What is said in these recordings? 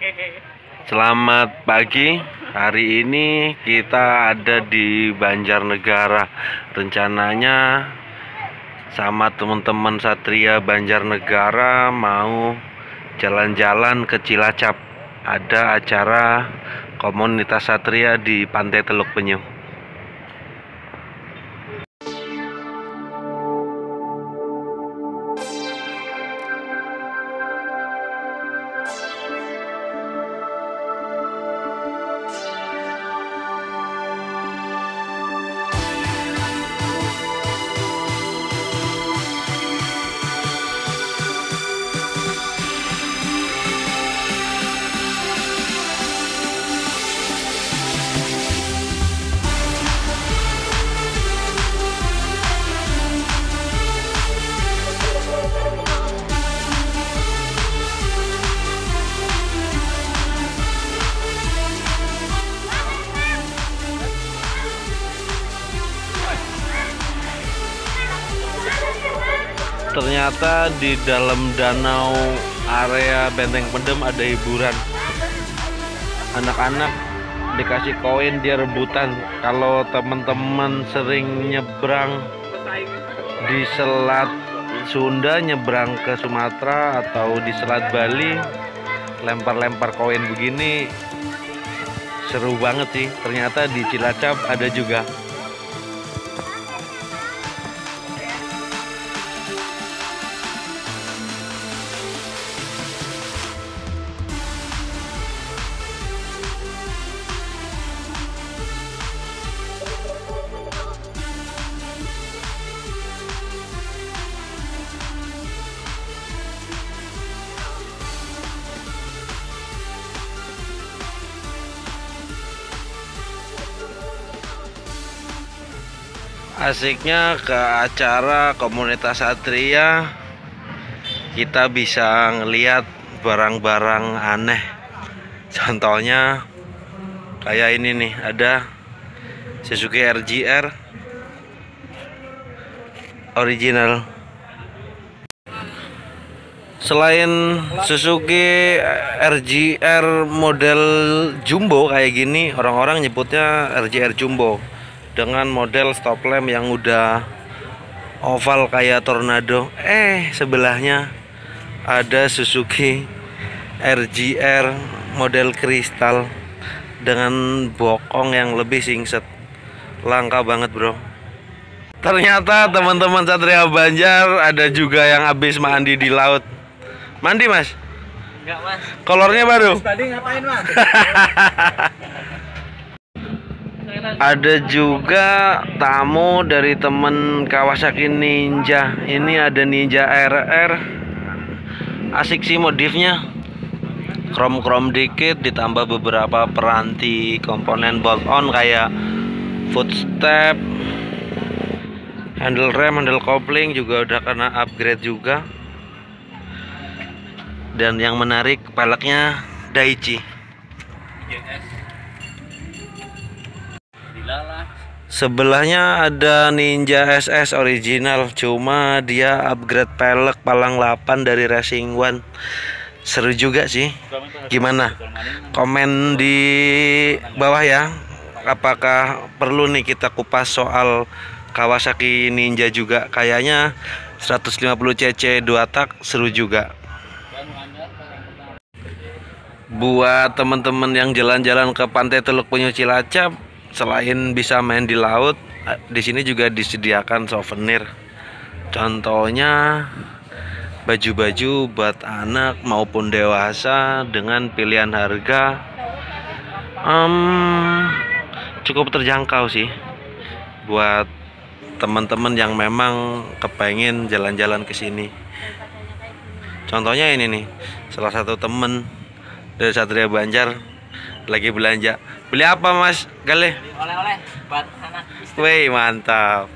Selamat pagi. Hari ini kita ada di Banjarnegara. Rencananya sama teman-teman Satria Banjarnegara mau jalan-jalan ke Cilacap. Ada acara komunitas Satria di Pantai Teluk Penyu. Ternyata di dalam danau area Benteng Pendem ada hiburan. Anak-anak dikasih koin, dia rebutan. Kalau teman-teman sering nyebrang di Selat Sunda, nyebrang ke Sumatera atau di Selat Bali, lempar-lempar koin begini seru banget sih. Ternyata di Cilacap ada juga. Asiknya ke acara komunitas Satria, kita bisa ngeliat barang-barang aneh. Contohnya kayak ini nih, ada Suzuki RGR original. Selain Suzuki RGR model jumbo kayak gini, orang-orang nyebutnya RGR jumbo dengan model stop lamp yang udah oval kayak tornado. Sebelahnya ada Suzuki RGR model kristal dengan bokong yang lebih singset. Langka banget bro. Ternyata teman-teman Satria Banjar ada juga yang habis mandi di laut. Mandi mas? Enggak mas. Kolornya baru? Tadi ngapain mas? Ada juga tamu dari temen Kawasaki Ninja. Ini ada Ninja RR. Asik sih modifnya. Krom-krom dikit ditambah beberapa peranti komponen bolt on kayak footstep, handle rem, handle kopling juga udah kena upgrade juga. Dan yang menarik, peleknya Daichi. Sebelahnya ada Ninja SS original, cuma dia upgrade pelek palang 8 dari Racing One. Seru juga sih. Gimana? Komen di bawah ya. Apakah perlu nih kita kupas soal Kawasaki Ninja juga? Kayaknya 150 cc 2 tak seru juga. Buat teman-teman yang jalan-jalan ke Pantai Teluk Penyu Cilacap, selain bisa main di laut, di sini juga disediakan souvenir. Contohnya baju-baju buat anak maupun dewasa dengan pilihan harga cukup terjangkau sih buat teman-teman yang memang kepengen jalan-jalan ke sini. Contohnya ini nih, salah satu temen dari Satria Banjar lagi belanja. Beli apa mas Galih? Oleh-oleh buat anak istri. Wih mantap.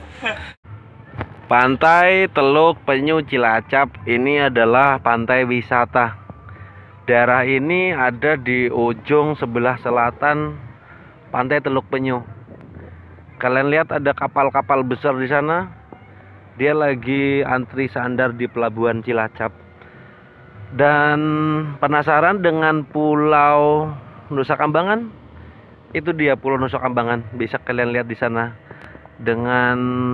Pantai Teluk Penyu Cilacap ini adalah pantai wisata. Daerah ini ada di ujung sebelah selatan Pantai Teluk Penyu. Kalian lihat ada kapal-kapal besar di sana. Dia lagi antri sandar di pelabuhan Cilacap. Dan penasaran dengan Pulau Nusa Kambangan? Itu dia Pulau Nusa Kambangan, bisa kalian lihat di sana dengan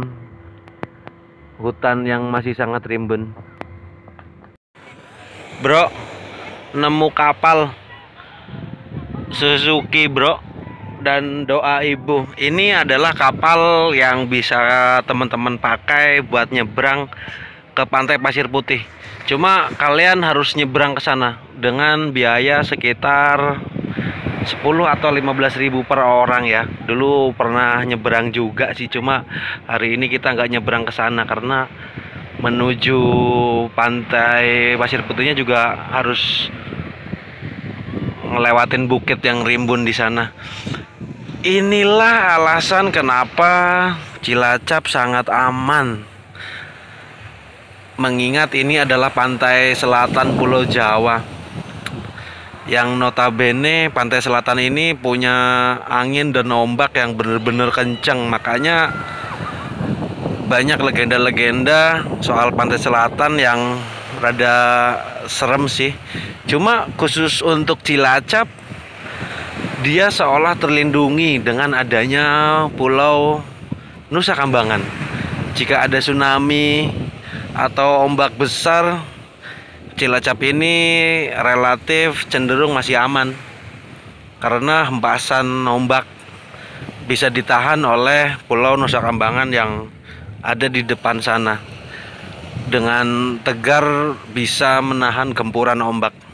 hutan yang masih sangat rimbun. Bro, nemu kapal Suzuki bro, dan doa ibu. Ini adalah kapal yang bisa teman-teman pakai buat nyebrang ke pantai Pasir Putih. Cuma kalian harus nyebrang ke sana dengan biaya sekitar 10 atau 15.000 per orang ya. Dulu pernah nyebrang juga sih, cuma hari ini kita nggak nyebrang ke sana karena menuju pantai Pasir Putihnya juga harus ngelewatin bukit yang rimbun di sana. Inilah alasan kenapa Cilacap sangat aman. Mengingat ini adalah pantai selatan Pulau Jawa, yang notabene pantai selatan ini punya angin dan ombak yang benar-benar kencang. Makanya banyak legenda-legenda soal pantai selatan yang rada serem sih. Cuma khusus untuk Cilacap, dia seolah terlindungi dengan adanya Pulau Nusa Kambangan. Jika ada tsunami atau ombak besar, Cilacap ini relatif cenderung masih aman karena hempasan ombak bisa ditahan oleh Pulau Nusa Kambangan yang ada di depan sana. Dengan tegar bisa menahan gempuran ombak.